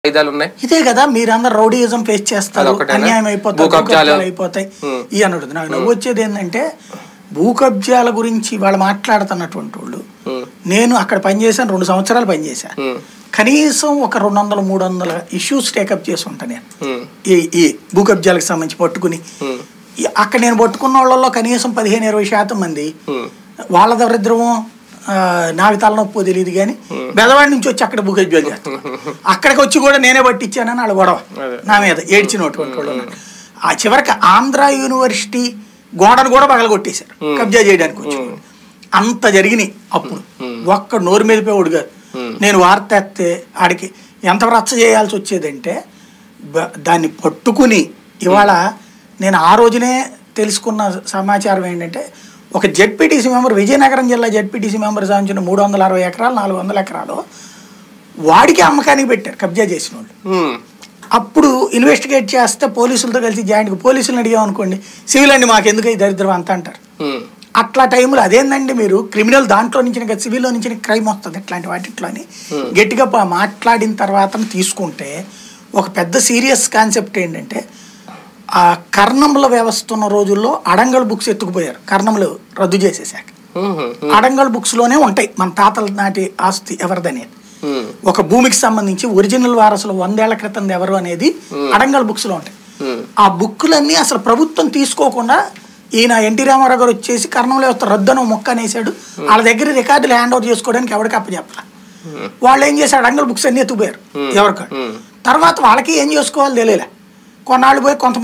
ఇదే కదా మీరందరూ రౌడీయిజం ఫేస్ చేస్తారు, అన్యాయం అయిపోతాయి ఈ అన్నది. నాకు నవ్వు వచ్చేది ఏంటంటే భూ కబ్జాల గురించి వాళ్ళు మాట్లాడుతున్నటువంటి వాళ్ళు, నేను అక్కడ పనిచేశాను, 2 సంవత్సరాలు పనిచేశాను, కనీసం ఒక 200-300 ఇష్యూస్ టేకప్ చేసి ఉంటాను నేను ఈ భూ కబ్జాలకు సంబంధించి పట్టుకుని. అక్కడ నేను పట్టుకున్న వాళ్ళలో కనీసం 15-20% మంది వాళ్ళ దరిద్రము నాకు తలనొప్పో తెలియదు కానీ బెదవాడి నుంచి వచ్చి అక్కడ భూ కబ్జాలు చేస్తారు. అక్కడికి వచ్చి కూడా నేనే పట్టించానని వాళ్ళ గొడవ నా మీద ఏడ్చినటువంటి వాళ్ళు. ఆ చివరికి ఆంధ్ర యూనివర్సిటీ గోడను కూడా పగలగొట్టేశారు కబ్జా చేయడానికి వచ్చి. అంత జరిగినాయి. అప్పుడు ఒక్క నోరు మీదపోయాడు కాదు. నేను వార్త ఎత్తే ఆడికి ఎంత రచ్చ చేయాల్సి వచ్చేదంటే దాన్ని పట్టుకుని ఇవాళ నేను ఆ రోజునే తెలుసుకున్న సమాచారం ఏంటంటే ఒక జెడ్పీటీసీ మెంబర్, విజయనగరం జిల్లా జెడ్పీటీసీ మెంబర్ సాధించిన 360 ఎకరాలు 400 ఎకరాలు వాడికి అమ్మకానికి పెట్టారు కబ్జా చేసిన వాళ్ళు. అప్పుడు ఇన్వెస్టిగేట్ చేస్తే పోలీసులతో కలిసి జాయింట్గా పోలీసులను అడిగామనుకోండి, సివిల్ అండి మాకు ఎందుకు ఈ దరిద్రం అంత అంటారు. అట్లా టైంలో అదేందండి మీరు క్రిమినల్ దాంట్లో నుంచి కదా సివిల్లో నుంచి క్రైమ్ వస్తుంది ఇట్లాంటి వాటిట్లో అని గట్టిగా మాట్లాడిన తర్వాత తీసుకుంటే ఒక పెద్ద సీరియస్ కాన్సెప్ట్ ఏంటంటే ఆ కర్ణంల వ్యవస్థ ఉన్న రోజుల్లో అడంగల్ బుక్స్ ఎత్తుకుపోయారు. కర్ణంలు రద్దు చేసేసాక అడంగల్ బుక్స్లోనే ఉంటాయి మన తాతల నాటి ఆస్తి ఎవరిదనేది. ఒక భూమికి సంబంధించి ఒరిజినల్ వారసులు 100 ఏళ్ల క్రితం ఎవరు అనేది అడంగల్ బుక్స్లో ఉంటాయి. ఆ బుక్కులన్నీ అసలు ప్రభుత్వం తీసుకోకుండా ఈయన ఎన్టీ రామారావు గారు వచ్చేసి కర్ణంలో వ్యవస్థ రద్దను మొక్క అనేసాడు. వాళ్ళ దగ్గర రికార్డులు హ్యాండ్ ఓవర్ చేసుకోవడానికి ఎవరికి అప్పచెప్పాల. వాళ్ళు ఏం చేశారు, అడంగల్ బుక్స్ అన్నీ ఎత్తుకుపోయారు ఎవరికాడు. తర్వాత వాళ్ళకి ఏం చేసుకోవాలి తెలియలే. కొన్నాళ్ళు పోయి కొంతమంది